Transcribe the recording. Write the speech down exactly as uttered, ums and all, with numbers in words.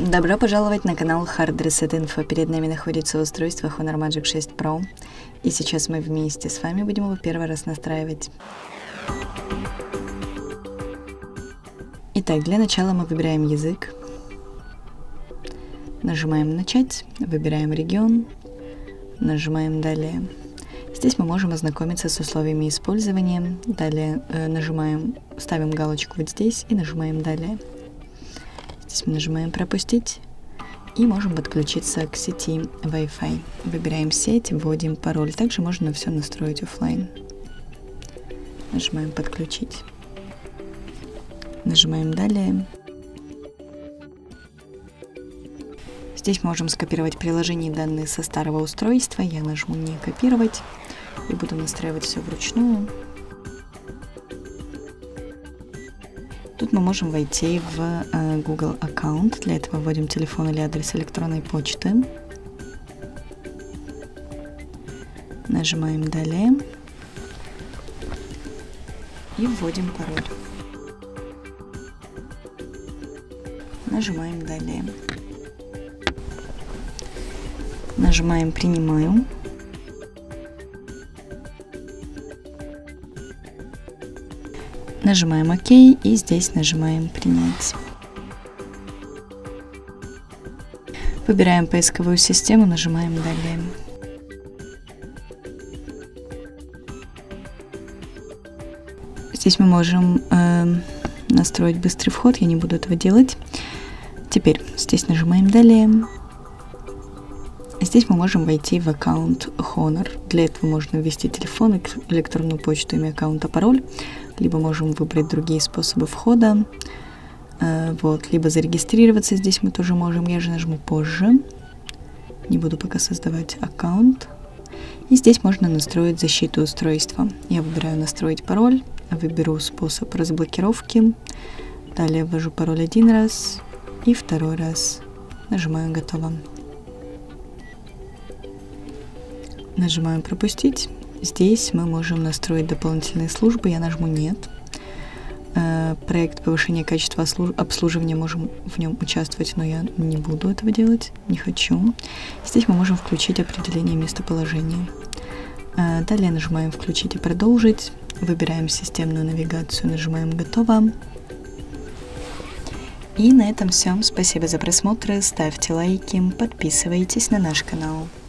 Добро пожаловать на канал Hard Reset Info. Перед нами находится устройство Honor Magic шесть Pro. И сейчас мы вместе с вами будем его первый раз настраивать. Итак, для начала мы выбираем язык. Нажимаем «Начать», выбираем регион, нажимаем «Далее». Здесь мы можем ознакомиться с условиями использования. Далее э, нажимаем, ставим галочку вот здесь и нажимаем «Далее». Здесь мы нажимаем «Пропустить» и можем подключиться к сети Wi-Fi. Выбираем сеть, вводим пароль. Также можно все настроить офлайн. Нажимаем «Подключить». Нажимаем «Далее». Здесь можем скопировать приложение и данные со старого устройства. Я нажму «Не копировать» и буду настраивать все вручную. Тут мы можем войти в э, Google аккаунт. Для этого вводим телефон или адрес электронной почты. Нажимаем «Далее» и вводим пароль. Нажимаем «Далее». Нажимаем «Принимаю». Нажимаем «Ок» и здесь нажимаем «Принять». Выбираем поисковую систему, нажимаем «Далее». Здесь мы можем э, настроить быстрый вход, я не буду этого делать. Теперь здесь нажимаем «Далее». Здесь мы можем войти в аккаунт Honor. Для этого можно ввести телефон, электронную почту, имя аккаунта, пароль. Либо можем выбрать другие способы входа. Э, вот, либо зарегистрироваться здесь мы тоже можем. Я же нажму «Позже». Не буду пока создавать аккаунт. И здесь можно настроить защиту устройства. Я выбираю «Настроить пароль». Выберу способ разблокировки. Далее ввожу пароль один раз и второй раз. Нажимаю «Готово». Нажимаем «Пропустить». Здесь мы можем настроить дополнительные службы. Я нажму «Нет». Проект повышения качества обслуживания, можем в нем участвовать, но я не буду этого делать, не хочу. Здесь мы можем включить определение местоположения. Далее нажимаем «Включить и продолжить». Выбираем системную навигацию, нажимаем «Готово». И на этом все. Спасибо за просмотр. Ставьте лайки, подписывайтесь на наш канал.